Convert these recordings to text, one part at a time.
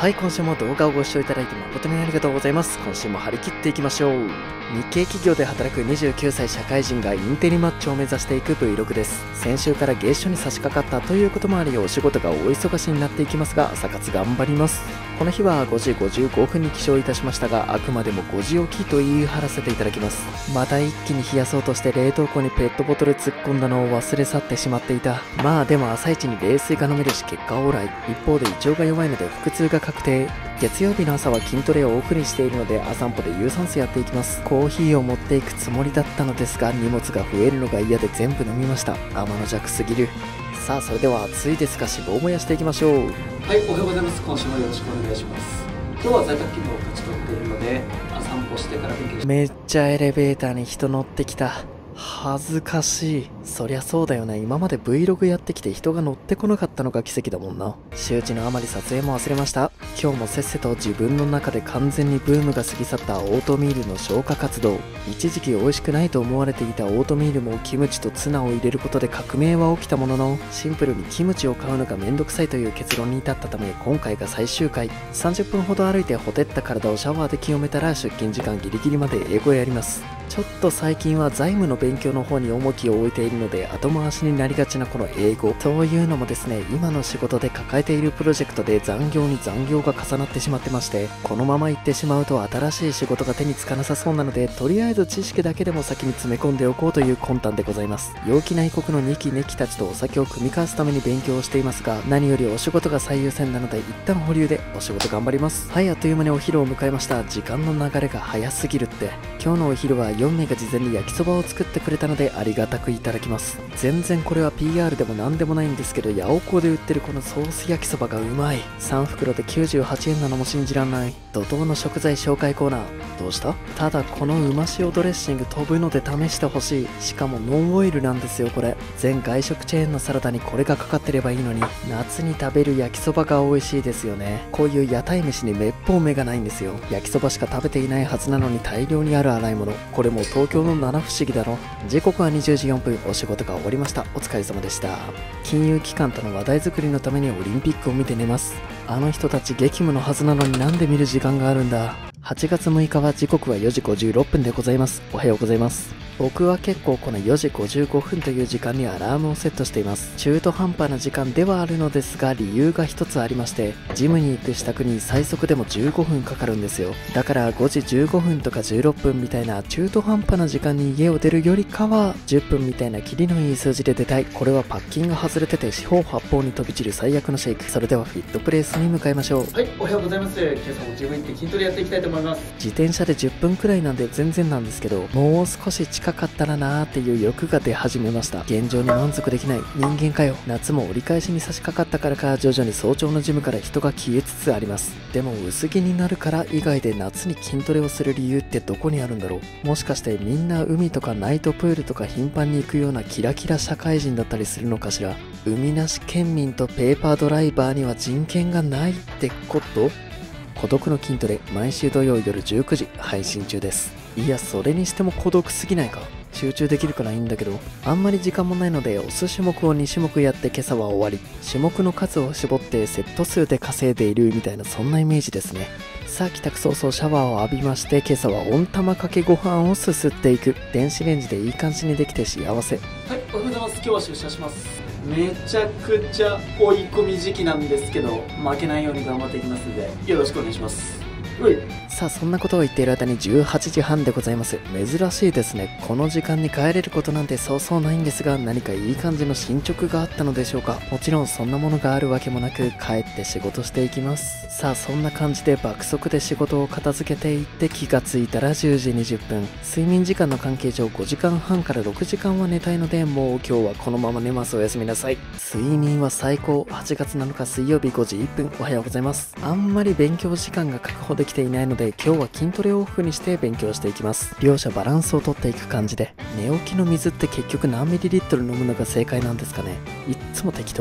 はい、今週も動画をご視聴いただいて誠にありがとうございます。今週も張り切っていきましょう。日系企業で働く29歳社会人がインテリマッチョを目指していく Vlog です。先週から月初に差し掛かったということもあり、お仕事が大忙しになっていきますが、朝活頑張ります。この日は5時55分に起床いたしましたが、あくまでも5時起きと言い張らせていただきます。また一気に冷やそうとして冷凍庫にペットボトル突っ込んだのを忘れ去ってしまっていた。まあでも朝一に冷水が飲めるし結果オーライ。一方で胃腸が弱いので腹痛が確定。月曜日の朝は筋トレをオフにしているので、朝散歩で有酸素やっていきます。コーヒーを持っていくつもりだったのですが、荷物が増えるのが嫌で全部飲みました。天の弱すぎる。さあそれでは暑いですが脂肪を燃やしていきましょう。 はい、おはようございます。今週もよろしくお願いします。今日は在宅勤務を勝ち取っているので、散歩してから勉強します。 めっちゃエレベーターに人乗ってきた。恥ずかしい。そりゃそうだよね。今まで Vlog やってきて人が乗ってこなかったのが奇跡だもんな。周知のあまり撮影も忘れました。今日もせっせと自分の中で完全にブームが過ぎ去ったオートミールの消化活動。一時期美味しくないと思われていたオートミールもキムチとツナを入れることで革命は起きたものの、シンプルにキムチを買うのがめんどくさいという結論に至ったため、今回が最終回。30分ほど歩いてほてった体をシャワーで清めたら出勤時間ギリギリまで英語やります。ちょっと最近は財務の勉強の方に重きを置いているので後回しになりがちなこの英語というのもですね、今の仕事で抱えているプロジェクトで残業に残業が重なってしまってまして、このまま行ってしまうと新しい仕事が手につかなさそうなので、とりあえず知識だけでも先に詰め込んでおこうという魂胆でございます。陽気な異国の2期ネキたちとお酒を酌み交わすために勉強をしていますが、何よりお仕事が最優先なので一旦保留でお仕事頑張ります。はい、あっという間にお昼を迎えました。時間の流れが早すぎるって。今日のお昼は4名が事前に焼きそばを作ってくれたのでありがたくいただきます。全然これは PR でも何でもないんですけど、ヤオコーで売ってるこのソース焼きそばがうまい。3袋で98円なのも信じらんない。怒涛の食材紹介コーナー。どうした？ただこのうま塩ドレッシング飛ぶので試してほしい。しかもノンオイルなんですよこれ。全外食チェーンのサラダにこれがかかってればいいのに。夏に食べる焼きそばが美味しいですよね。こういう屋台飯にめっぽう目がないんですよ。焼きそばしか食べていないはずなのに大量にある洗い物。これも東京の七不思議だろ。時刻は20時4分。お仕事が終わりました。お疲れ様でした。金融機関との話題作りのためにオリンピックを見て寝ます。あの人たち激務のはずなのになんで見る時間があるんだ。8月6日は時刻は4時56分でございます。おはようございます。僕は結構この4時55分という時間にアラームをセットしています。中途半端な時間ではあるのですが、理由が一つありまして、ジムに行く支度に最速でも15分かかるんですよ。だから5時15分とか16分みたいな中途半端な時間に家を出るよりかは、10分みたいなキリのいい数字で出たい。これはパッキンが外れてて四方八方に飛び散る最悪のシェイク。それではフィットプレイスに向かいましょう。 はい、おはようございます。今朝もジム行って筋トレやっていきたいと思います。 自転車で10分くらいなんで全然なんですけど、もう少し近かったらなーっていう欲が出始めました。現状に満足できない人間かよ。夏も折り返しに差し掛かったからか、徐々に早朝のジムから人が消えつつあります。でも薄着になるから以外で夏に筋トレをする理由ってどこにあるんだろう。もしかしてみんな海とかナイトプールとか頻繁に行くようなキラキラ社会人だったりするのかしら。海なし県民とペーパードライバーには人権がないってこと？孤独の筋トレ、毎週土曜夜19時配信中です。いや、それにしても孤独すぎないか。集中できるからいいんだけど、あんまり時間もないのでお数種目を2種目やって今朝は終わり。種目の数を絞ってセット数で稼いでいるみたいな、そんなイメージですね。さあ帰宅早々シャワーを浴びまして、今朝は温玉かけご飯をすすっていく。電子レンジでいい感じにできて幸せ。 はい、おはようございます。今日は出社します。めちゃくちゃ追い込み時期なんですけど、負けないように頑張っていきますのでよろしくお願いします。 さあそんなことを言っている間に18時半でございます。珍しいですね。この時間に帰れることなんてそうそうないんですが、何かいい感じの進捗があったのでしょうか。もちろんそんなものがあるわけもなく、帰って仕事していきます。さあそんな感じで爆速で仕事を片付けていって、気がついたら10時20分。睡眠時間の関係上5時間半から6時間は寝たいので、もう今日はこのまま寝ます。おやすみなさい。睡眠は最高。8月7日水曜日5時1分。おはようございます。あんまり勉強時間が確保できていないので、今日は筋トレをオフにして勉強していきます。両者バランスをとっていく感じで。寝起きの水って結局何ミリリットル飲むのが正解なんですかね。いっつも適当。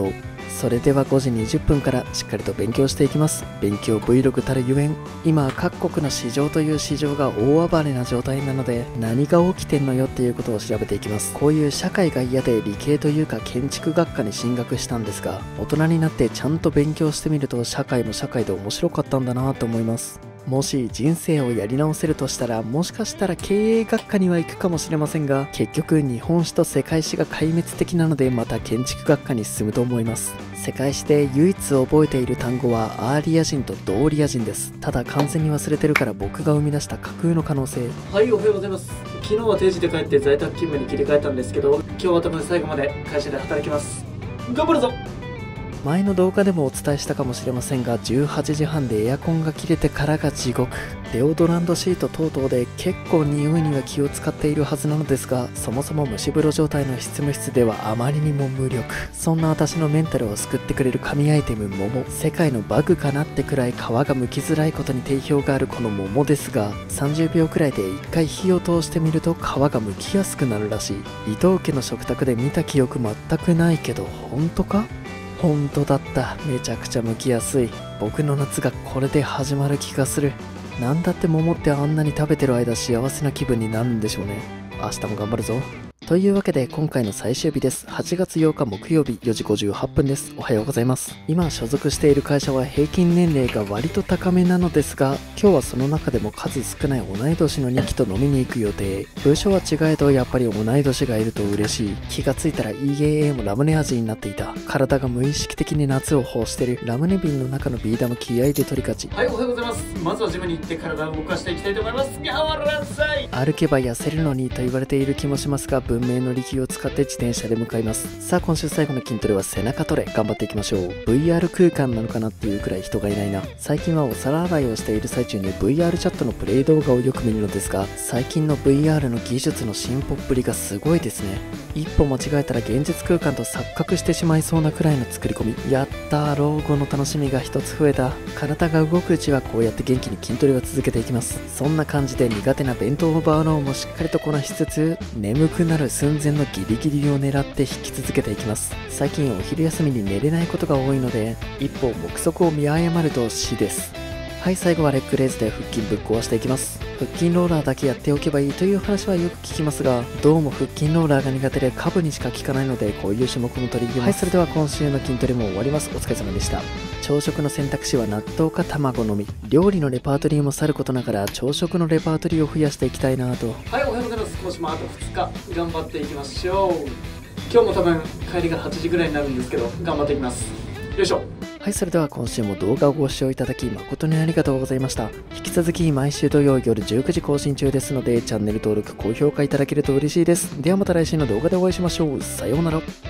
それでは5時20分からしっかりと勉強していきます。勉強 Vlog たるゆえん、今各国の市場という市場が大暴れな状態なので、何が起きてんのよっていうことを調べていきます。こういう社会が嫌で理系というか建築学科に進学したんですが、大人になってちゃんと勉強してみると社会も社会で面白かったんだなと思います。もし人生をやり直せるとしたら、もしかしたら経営学科には行くかもしれませんが、結局日本史と世界史が壊滅的なので、また建築学科に進むと思います。世界史で唯一覚えている単語はアーリア人とドーリア人です。ただ完全に忘れてるから僕が生み出した架空の可能性。 はい、おはようございます。昨日は定時で帰って在宅勤務に切り替えたんですけど、今日は多分最後まで会社で働きます。頑張るぞ。 前の動画でもお伝えしたかもしれませんが、18時半でエアコンが切れてからが地獄。デオドラントシート等々で結構匂いには気を使っているはずなのですが、そもそも蒸し風呂状態の執務室ではあまりにも無力。そんな私のメンタルを救ってくれる神アイテム桃、世界のバグかなってくらい皮が剥きづらいことに定評があるこの桃ですが、30秒くらいで1回火を通してみると皮が剥きやすくなるらしい。伊藤家の食卓で見た記憶全くないけど、本当か？本当だった。めちゃくちゃ剥きやすい。僕の夏がこれで始まる気がする。なんだって桃ってあんなに食べてる間幸せな気分になるんでしょうね。明日も頑張るぞ。というわけで今回の最終日です。8月8日木曜日4時58分です。おはようございます。今所属している会社は平均年齢が割と高めなのですが、今日はその中でも数少ない同い年の2期と飲みに行く予定。部署は違えどやっぱり同い年がいると嬉しい。気がついたら EAA もラムネ味になっていた。体が無意識的に夏を欲してる。ラムネ瓶の中のビー玉気合で取り勝ち。 はい、おはようございます。まずはジムに行って体を動かしていきたいと思います。頑張らなさい。 歩けば痩せるのにと言われている気もしますが、文明の利器を使って自転車で向かいます。さあ今週最後の筋トレは背中トレ、頑張っていきましょう。 VR 空間なのかなっていうくらい人がいないな。最近はお皿洗いをしている最中に VR チャットのプレイ動画をよく見るのですが、最近の VR の技術の進歩っぷりがすごいですね。一歩間違えたら現実空間と錯覚してしまいそうなくらいの作り込み。やったー、老後の楽しみが一つ増えた。体が動くうちはこうやって元気に筋トレを続けていきます。そんな感じで苦手な弁当オーバーローもしっかりとこなしつつ、眠くなる寸前のギリギリを狙って引き続けていきます。最近お昼休みに寝れないことが多いので、一歩目測を見誤ると死です。はい、最後はレッグレイズで腹筋ぶっ壊していきます。腹筋ローラーだけやっておけばいいという話はよく聞きますが、どうも腹筋ローラーが苦手で下部にしか効かないので、こういう種目も取り入れます。はい、それでは今週の筋トレも終わります。お疲れ様でした。朝食の選択肢は納豆か卵のみ。料理のレパートリーもさることながら朝食のレパートリーを増やしていきたいなと。 はい、おはようございます。今週もあと2日頑張っていきましょう。今日も多分帰りが8時ぐらいになるんですけど、頑張っていきます。よいしょ。 はい、それでは今週も動画をご視聴いただき誠にありがとうございました。引き続き毎週土曜夜19時更新中ですので、チャンネル登録、高評価いただけると嬉しいです。ではまた来週の動画でお会いしましょう。さようなら。